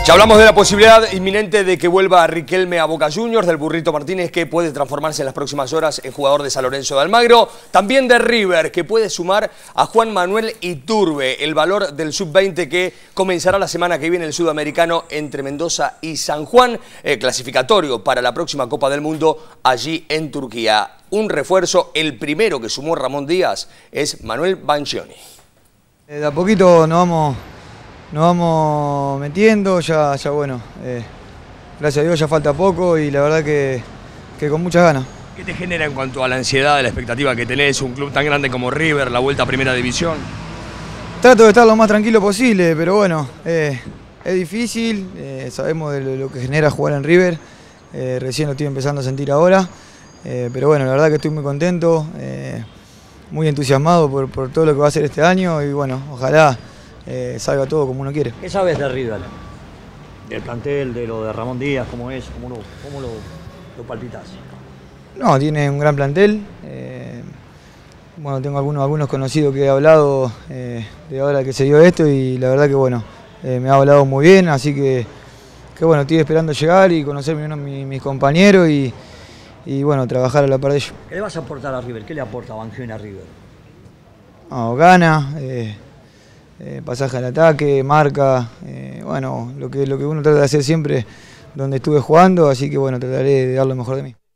Ya hablamos de la posibilidad inminente de que vuelva Riquelme a Boca Juniors, del Burrito Martínez, que puede transformarse en las próximas horas en jugador de San Lorenzo de Almagro. También de River, que puede sumar a Juan Manuel Iturbe, el valor del sub-20 que comenzará la semana que viene el sudamericano entre Mendoza y San Juan, clasificatorio para la próxima Copa del Mundo allí en Turquía. Un refuerzo, el primero que sumó Ramón Díaz, es Manuel Bancioni. De a poquito nos vamos metiendo, ya bueno, gracias a Dios ya falta poco y la verdad que con muchas ganas. ¿Qué te genera en cuanto a la ansiedad, la expectativa que tenés, un club tan grande como River, la vuelta a Primera División? Trato de estar lo más tranquilo posible, pero bueno, es difícil, sabemos de lo que genera jugar en River, recién lo estoy empezando a sentir ahora, pero bueno, la verdad que estoy muy contento, muy entusiasmado por todo lo que va a hacer este año y bueno, ojalá salga todo como uno quiere. ¿Qué sabes de River? Del plantel, de lo de Ramón Díaz, cómo es, cómo lo palpitas. No, tiene un gran plantel. Bueno, tengo algunos conocidos que he hablado de ahora que se dio esto y la verdad que bueno, me ha hablado muy bien, así que bueno, estoy esperando llegar y conocer mis compañeros y bueno, trabajar a la par de ellos. ¿Qué le vas a aportar a River? ¿Qué le aporta Bancioni a River? Gana, pasaje al ataque, marca, bueno, lo que uno trata de hacer siempre donde estuve jugando, así que bueno, trataré de dar lo mejor de mí.